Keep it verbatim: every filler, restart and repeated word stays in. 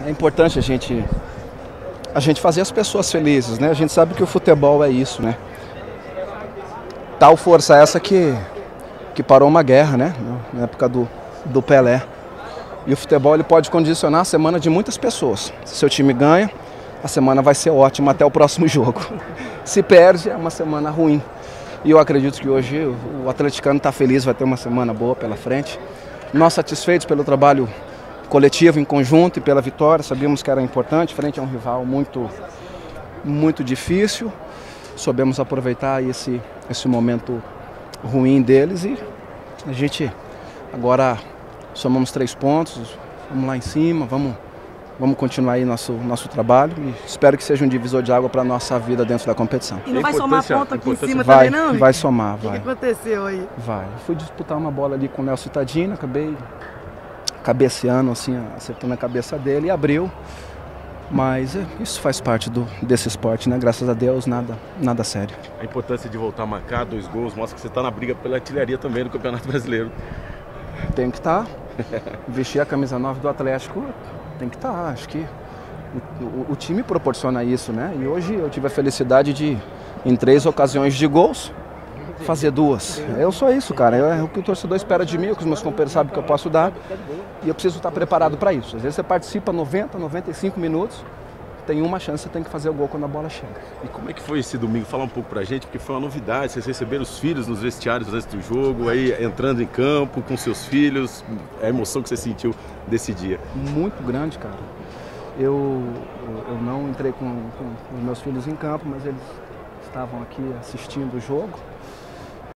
é importante a gente, a gente fazer as pessoas felizes, né? A gente sabe que o futebol é isso, né? Tal força essa que, que parou uma guerra, né? Na época do, do Pelé. E o futebol ele pode condicionar a semana de muitas pessoas. Se seu time ganha, a semana vai ser ótima até o próximo jogo. Se perde, é uma semana ruim. E eu acredito que hoje o atleticano está feliz, vai ter uma semana boa pela frente. Nós satisfeitos pelo trabalho coletivo, em conjunto e pela vitória. Sabíamos que era importante, frente a um rival muito, muito difícil. Soubemos aproveitar esse, esse momento ruim deles e a gente agora somamos três pontos, vamos lá em cima, vamos, vamos continuar aí nosso, nosso trabalho e espero que seja um divisor de água para a nossa vida dentro da competição. E não vai somar ponto aqui em cima vai, também não? Vai somar, vai. O que aconteceu aí? Vai. Eu fui disputar uma bola ali com o Nelson Tadino, acabei cabeceando assim, acertando a cabeça dele e abriu. Mas é, isso faz parte do, desse esporte, né? Graças a Deus, nada, nada sério. A importância de voltar a marcar dois gols mostra que você está na briga pela artilharia também no Campeonato Brasileiro. Tem que estar. Vestir a camisa nove do Atlético tem que estar. Acho que o, o, o time proporciona isso, né? E hoje eu tive a felicidade de, em três ocasiões de gols, fazer duas. Eu sou isso, cara. É o que o torcedor espera de mim, o que os meus companheiros sabem que eu posso dar. E eu preciso estar preparado para isso. Às vezes você participa noventa, noventa e cinco minutos, tem uma chance, você tem que fazer o gol quando a bola chega. E como é que foi esse domingo? Fala um pouco pra gente, porque foi uma novidade. Vocês receberam os filhos nos vestiários antes do jogo, aí entrando em campo com seus filhos. A emoção que você sentiu desse dia? Muito grande, cara. Eu, eu não entrei com, com os meus filhos em campo, mas eles estavam aqui assistindo o jogo.